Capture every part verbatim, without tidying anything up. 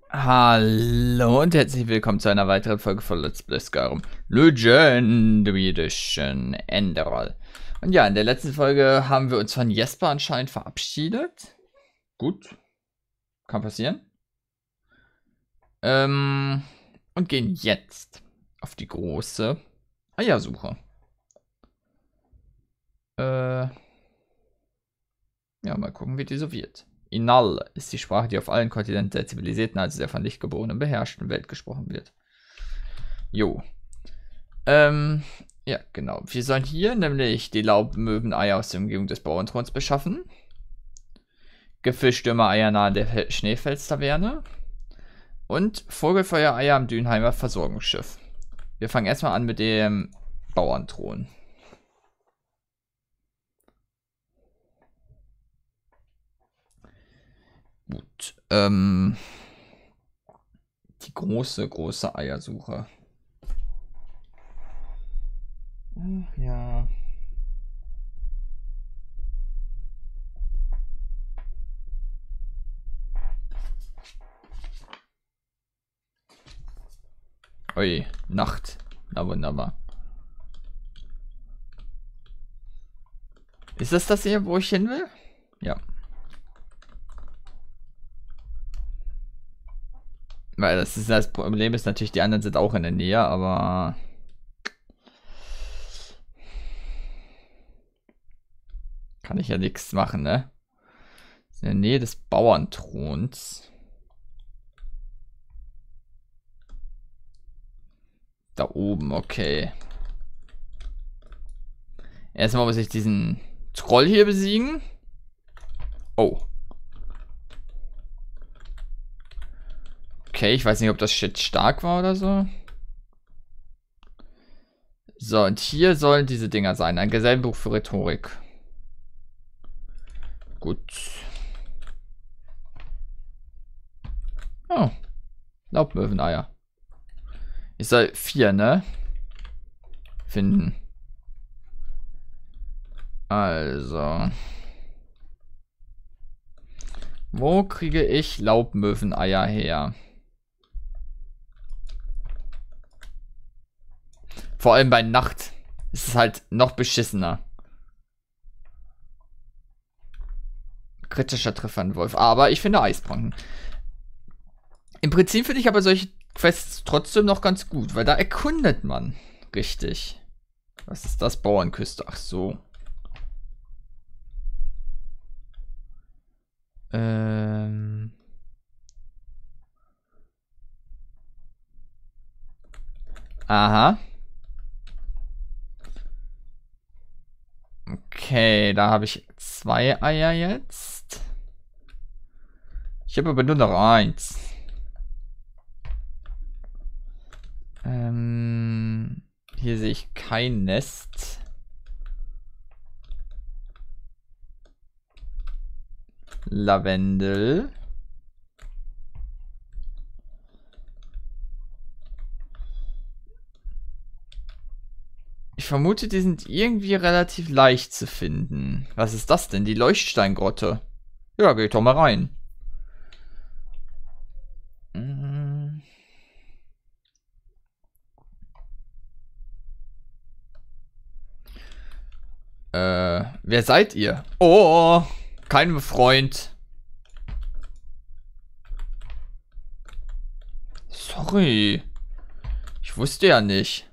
Hallo und herzlich willkommen zu einer weiteren Folge von Let's Play Skyrim Legendary Edition Enderal. Und ja, in der letzten Folge haben wir uns von Jesper anscheinend verabschiedet. Gut, kann passieren. Ähm, und gehen jetzt auf die große Eiersuche. Äh, ja, mal gucken, wie die so wird. Inal ist die Sprache, die auf allen Kontinenten der zivilisierten, also der von Lichtgeborenen beherrschten Welt gesprochen wird. Jo. Ähm, ja, genau. Wir sollen hier nämlich die Laubmöweneier aus der Umgebung des Bauernthrons beschaffen. Gipfelstürmer-Eier nahe der Schneefels-Taverne. Und Vogelfeuereier am Dünheimer Versorgungsschiff. Wir fangen erstmal an mit dem Bauernthron. Gut. Ähm, die große, große Eiersuche. Ach, ja. Ui, Nacht. Na wunderbar. Ist das das hier, wo ich hin will? Ja. Weil das ist das Problem ist natürlich, die anderen sind auch in der Nähe, aber kann ich ja nichts machen, ne? In der Nähe des Bauernthrons. Da oben, okay. Erstmal muss ich diesen Troll hier besiegen. Oh. Okay, ich weiß nicht, ob das Shit stark war oder so. So, und hier sollen diese Dinger sein. Ein Gesellenbuch für Rhetorik. Gut. Oh. Laubmöweneier. Ich soll vier, ne? Finden. Also. Wo kriege ich Laubmöweneier her? Vor allem bei Nacht ist es halt noch beschissener. Kritischer Treffer an Wolf. Aber ich finde Eisbranken. Im Prinzip finde ich aber solche Quests trotzdem noch ganz gut, weil da erkundet man richtig. Was ist das? Bauernküste. Ach so. Ähm. Aha. Okay, da habe ich zwei Eier jetzt. Ich habe aber nur noch eins. Ähm, hier sehe ich kein Nest. Lavendel. Ich vermute, die sind irgendwie relativ leicht zu finden. Was ist das denn? Die Leuchtsteingrotte. Ja, geht doch mal rein. Mhm. Äh, wer seid ihr? Oh, kein Freund. Sorry. Ich wusste ja nicht.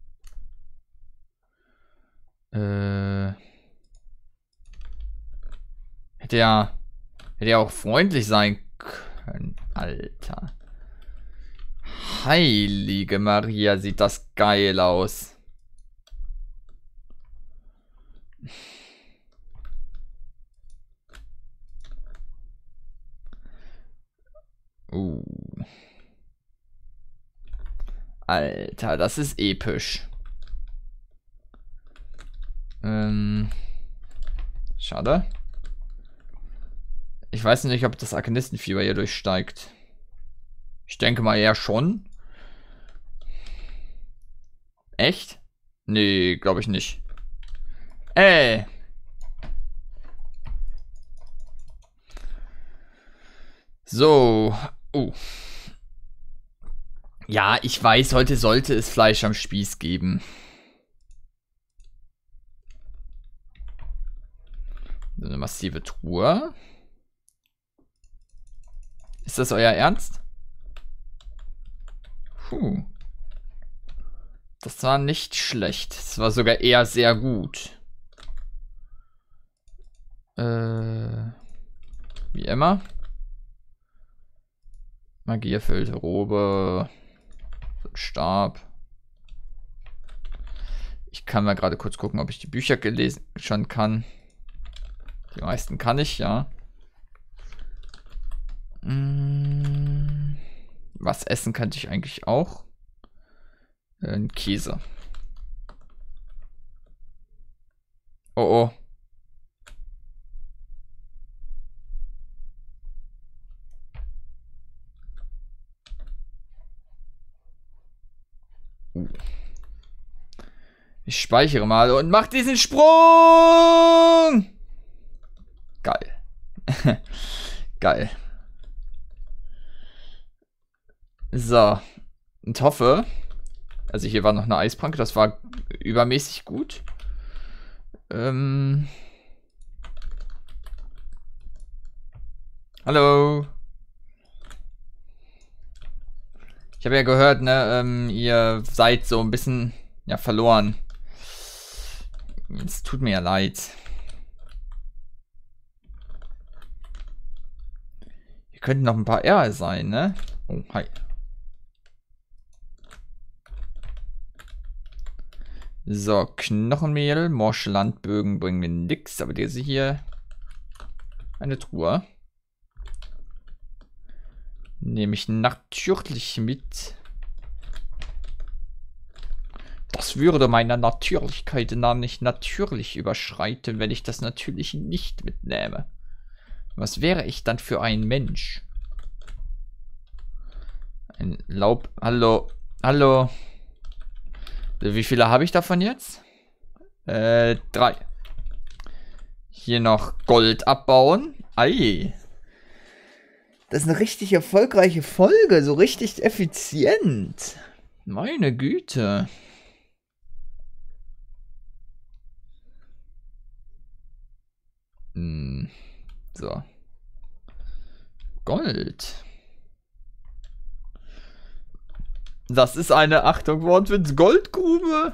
Äh. Hätte ja. Hätte ja auch freundlich sein können. Alter. Heilige Maria, sieht das geil aus. Uh. Alter, das ist episch. Ähm. Schade. Ich weiß nicht, ob das Arkanistenfieber hier durchsteigt. Ich denke mal eher schon. Echt? Nee, glaube ich nicht. Ey. So. Uh. Ja, ich weiß, heute sollte es Fleisch am Spieß geben. So eine massive Truhe. Ist das euer Ernst? Puh. Das war nicht schlecht. Das war sogar eher sehr gut. Äh, wie immer. Magie erfüllte Robe. Stab. Ich kann mal gerade kurz gucken, ob ich die Bücher gelesen schon kann. Die meisten kann ich, ja. Hm, was essen könnte ich eigentlich auch? Äh, Käse. Oh oh. Uh. Ich speichere mal und mach diesen Sprung! Geil. Geil. So. Und hoffe. Also hier war noch eine Eispranke. Das war übermäßig gut. Ähm. Hallo. Ich habe ja gehört, ne, ähm, ihr seid so ein bisschen, ja, verloren. Es tut mir ja leid. Hier könnten noch ein paar R sein, ne? Oh, hi. So, Knochenmehl, morsche Landbögen bringen mir nix, aber diese hier eine Truhe. Nehme ich natürlich mit. Das würde meiner Natürlichkeit dann nicht natürlich überschreiten, wenn ich das natürlich nicht mitnehme. Was wäre ich dann für ein Mensch? Ein Laub... Hallo. Hallo. Wie viele habe ich davon jetzt? Äh, drei. Hier noch Gold abbauen. Ei. Das ist eine richtig erfolgreiche Folge. So richtig effizient. Meine Güte. Hm. So. Gold. Das ist eine, Achtung, Wortwitz, Goldgrube.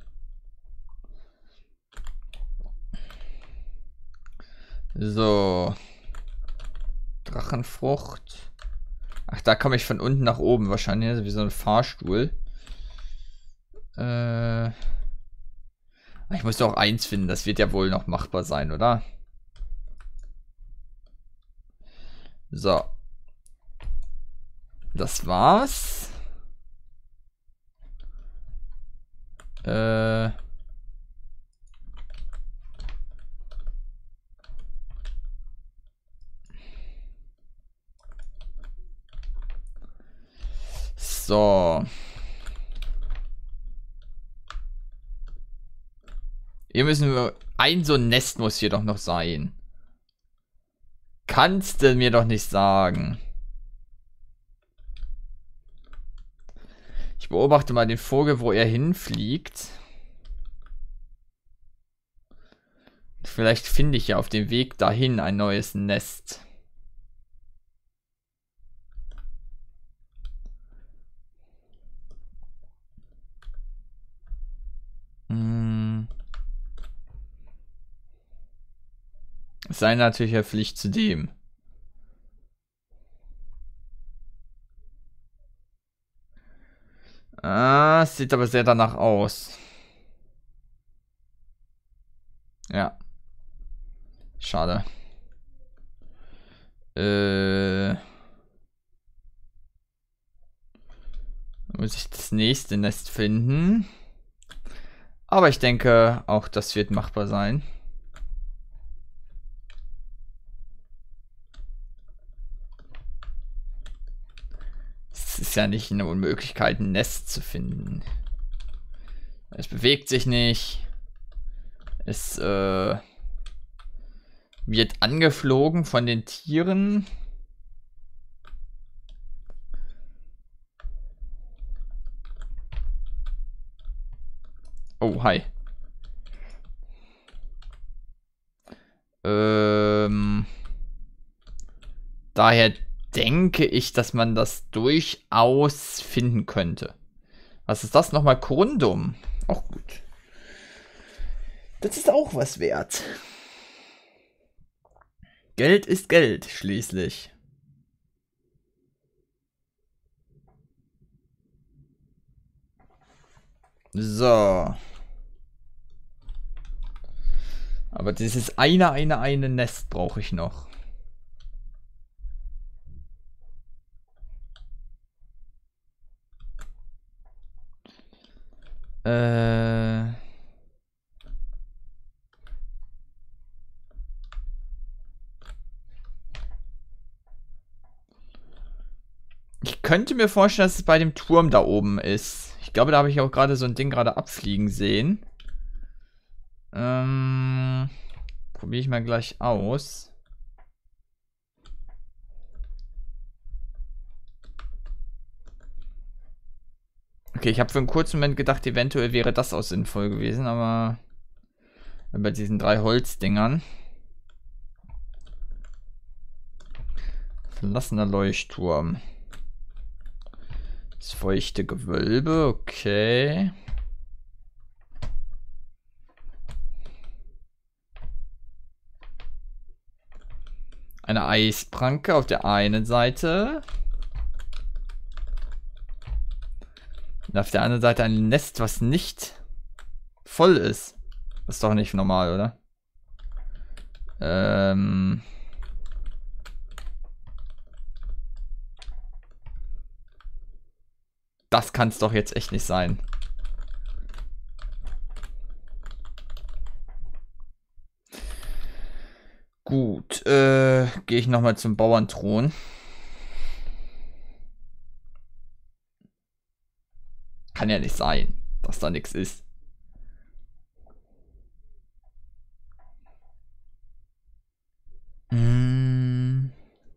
So. Drachenfrucht. Ach, da komme ich von unten nach oben. Wahrscheinlich wie so ein Fahrstuhl. Äh. Ich muss doch eins finden. Das wird ja wohl noch machbar sein, oder? So. Das war's. Äh. So. Hier müssen wir... Ein so ein Nest muss hier doch noch sein. Kannst du mir doch nicht sagen. Ich beobachte mal den Vogel, wo er hinfliegt. Vielleicht finde ich ja auf dem Weg dahin ein neues Nest. Hm. Es sei natürlich, er fliegt zu dem. Ah, es sieht aber sehr danach aus. Ja. Schade. Äh. Muss ich das nächste Nest finden. Aber ich denke, auch das wird machbar sein. Es ist ja nicht eine Unmöglichkeit, ein Nest zu finden. Es bewegt sich nicht. Es äh, wird angeflogen von den Tieren. Oh, hi. Ähm, daher denke ich, dass man das durchaus finden könnte. Was ist das nochmal? Corundum. Auch gut. Das ist auch was wert. Geld ist Geld, schließlich. So. Aber dieses eine, eine, eine Nest brauche ich noch. Äh... Ich könnte mir vorstellen, dass es bei dem Turm da oben ist. Ich glaube, da habe ich auch gerade so ein Ding gerade abfliegen sehen. Ähm, probiere ich mal gleich aus. Okay, ich habe für einen kurzen Moment gedacht, eventuell wäre das auch sinnvoll gewesen, aber bei diesen drei Holzdingern. Verlassener Leuchtturm. Das feuchte Gewölbe, okay. Eine Eispranke auf der einen Seite. Und auf der anderen Seite ein Nest, was nicht voll ist. Das ist doch nicht normal, oder? Ähm... Das kann es doch jetzt echt nicht sein. Gut, äh, gehe ich nochmal zum Bauernthron. Kann ja nicht sein, dass da nichts ist. Hm.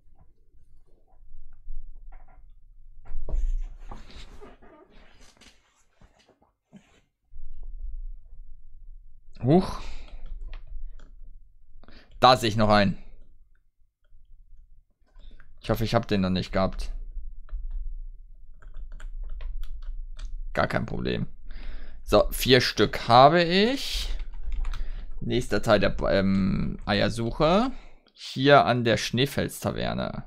Huch. Da sehe ich noch einen. Ich hoffe, ich habe den noch nicht gehabt. Gar kein Problem. So, vier Stück habe ich. Nächster Teil der ähm, Eiersuche. Hier an der Schneefels-Taverne.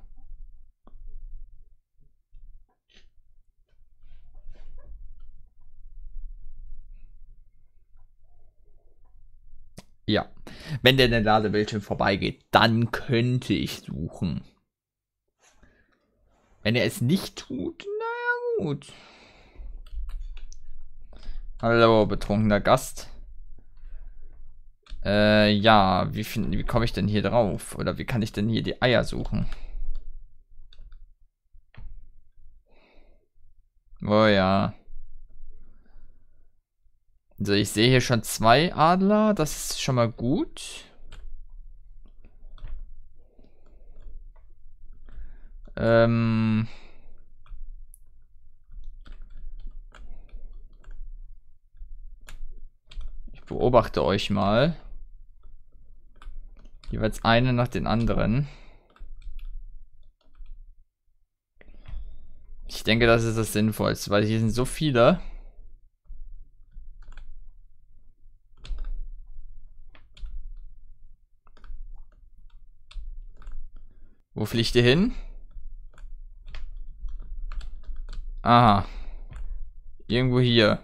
Ja. Wenn der Ladebildschirm vorbeigeht, dann könnte ich suchen. Wenn er es nicht tut, naja gut. Hallo, betrunkener Gast. Äh, ja, wie, wie komme ich denn hier drauf? Oder wie kann ich denn hier die Eier suchen? Oh ja. Also ich sehe hier schon zwei Adler, das ist schon mal gut. Ähm... Ich beobachte euch mal. Jeweils eine nach den anderen. Ich denke, das ist das Sinnvollste, weil hier sind so viele. Wo fliegt ihr hin? Aha. Irgendwo hier.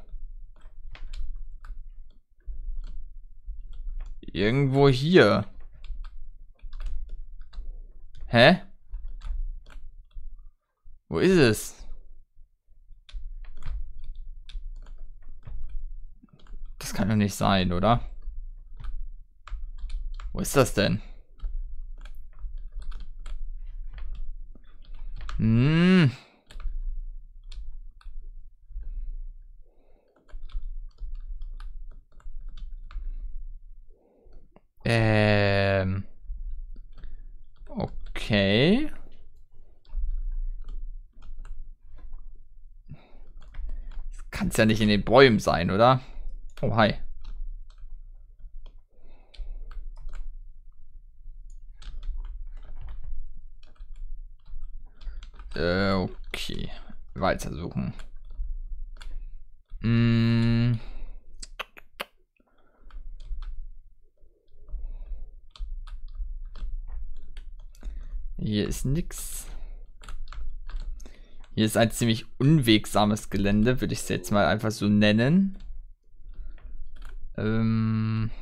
Irgendwo hier. Hä? Wo ist es? Das kann doch nicht sein, oder? Wo ist das denn? Hm. Ähm. Okay. Kann es ja nicht in den Bäumen sein, oder? Oh, hi. Äh, okay. Weitersuchen. Mm. Hier ist nix. Hier ist ein ziemlich unwegsames Gelände, würde ich es jetzt mal einfach so nennen. Ähm...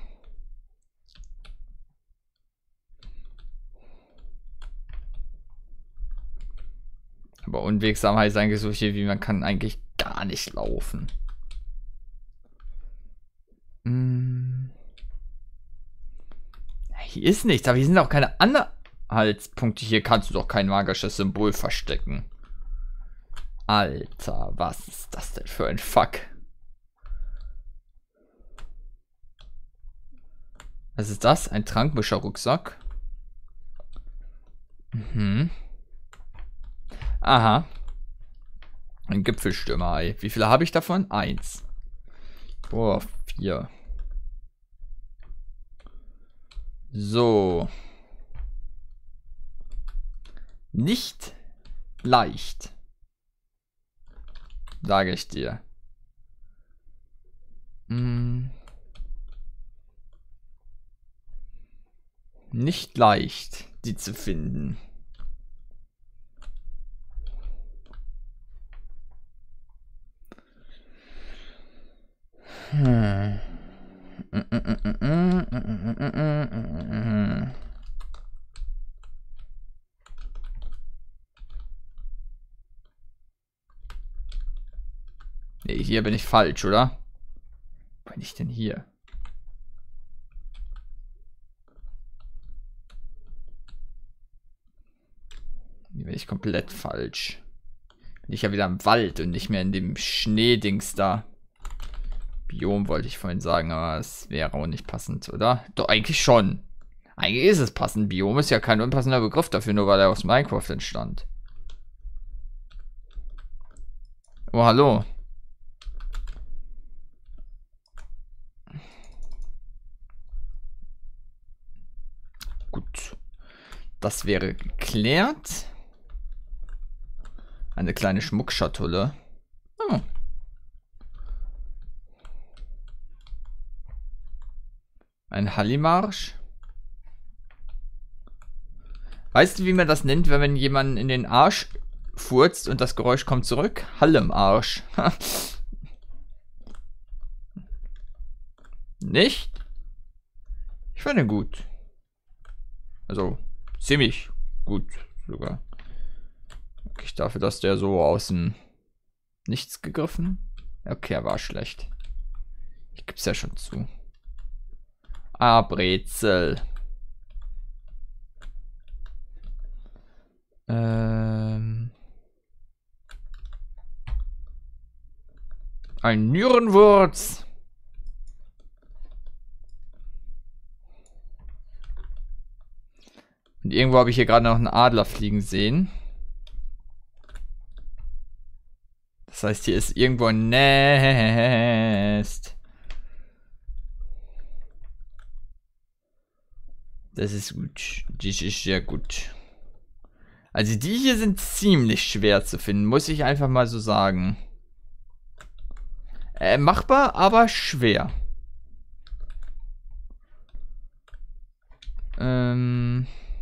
Aber unwegsam heißt eigentlich so viel, wie man kann eigentlich gar nicht laufen. Hm. Hier ist nichts, aber hier sind auch keine Anhaltspunkte. Hier kannst du doch kein magisches Symbol verstecken. Alter, was ist das denn für ein Fuck? Was ist das? Ein Trankmischer-Rucksack? Mhm. Aha. Ein Gipfelstürmer-Ei. Wie viele habe ich davon? Eins. Boah, vier. So. Nicht leicht. Sage ich dir. Hm. Nicht leicht, die zu finden. Hm. Nee, hier bin ich falsch, oder? Wo bin ich denn hier? Hier bin ich komplett falsch. Bin ich ja wieder im Wald und nicht mehr in dem Schneedings da. Biom wollte ich vorhin sagen, aber es wäre auch nicht passend, oder? Doch, eigentlich schon. Eigentlich ist es passend. Biom ist ja kein unpassender Begriff dafür, nur weil er aus Minecraft entstand. Oh, hallo. Gut. Das wäre geklärt. Eine kleine Schmuckschatulle. Hm. Ein Hallimarsch. Weißt du, wie man das nennt, wenn man jemanden in den Arsch furzt und das Geräusch kommt zurück? Hall im Arsch. Nicht? Ich fand ihn gut. Also, ziemlich gut sogar. Okay, dafür, dass der so aus dem Nichts gegriffen. Okay, er war schlecht. Ich gib's ja schon zu. Ah, Brezel. Ähm. Ein Nierenwurz. Und irgendwo habe ich hier gerade noch einen Adler fliegen sehen. Das heißt, hier ist irgendwo ein Nest. Das ist gut. Das ist sehr gut. Also die hier sind ziemlich schwer zu finden, muss ich einfach mal so sagen. Äh, machbar, aber schwer. Ähm...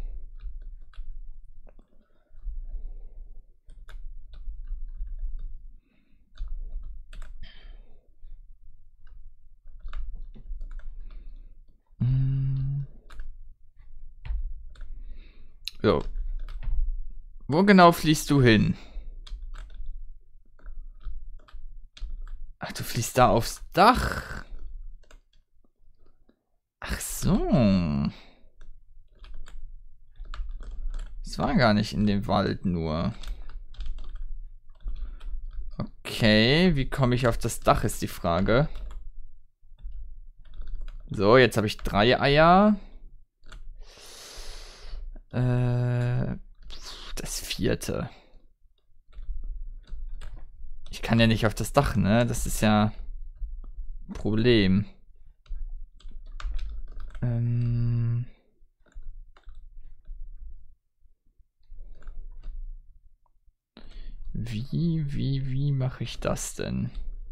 So. Wo genau fließt du hin? Ach, du fließt da aufs Dach. Ach so. Das war gar nicht in dem Wald nur. Okay, wie komme ich auf das Dach, ist die Frage. So, jetzt habe ich drei Eier. Äh, das vierte. Ich kann ja nicht auf das Dach, ne? Das ist ja Problem. Ähm... Wie, wie, wie mache ich das denn?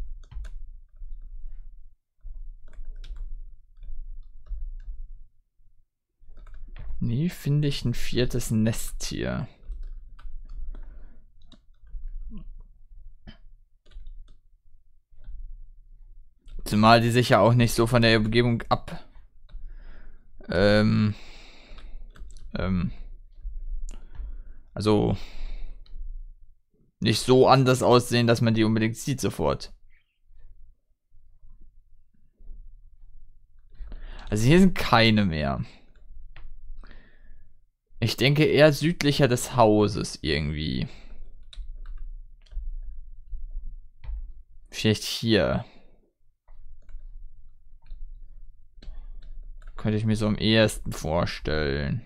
Nee, finde ich ein viertes Nesttier. Zumal die sich ja auch nicht so von der Umgebung ab... Ähm... Ähm... Also... nicht so anders aussehen, dass man die unbedingt sieht sofort. Also hier sind keine mehr. Ich denke eher südlicher des Hauses irgendwie. Vielleicht hier. Könnte ich mir so am ehesten vorstellen.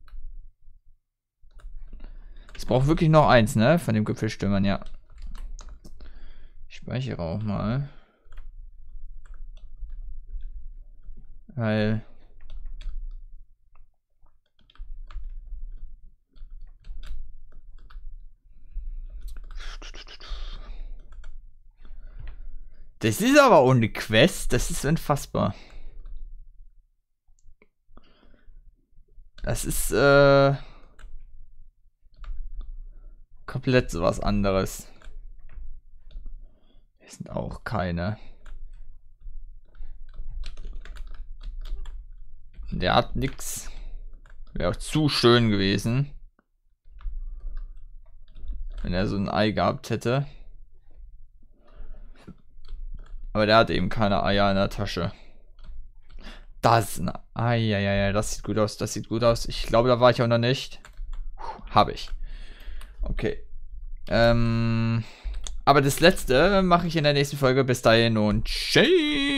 Es braucht wirklich noch eins, ne? Von dem Gipfelstürmern, ja. Ich speichere auch mal. Weil... Das ist aber ohne Quest. Das ist unfassbar. Das ist, äh... komplett sowas anderes. Hier sind auch keine. Der hat nix. Wäre auch zu schön gewesen. Wenn er so ein Ei gehabt hätte. Aber der hat eben keine Eier in der Tasche. Das ist ein Ei, ja, ja, ja, das sieht gut aus, das sieht gut aus. Ich glaube, da war ich auch noch nicht. Habe ich. Okay. Ähm, aber das letzte mache ich in der nächsten Folge. Bis dahin und tschüss.